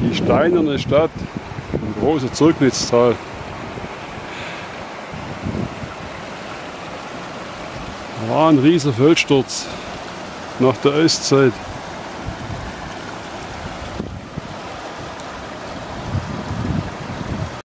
Die steinerne Stadt im großen Zirknitztal. Da war ein riesiger Felssturz nach der Eiszeit.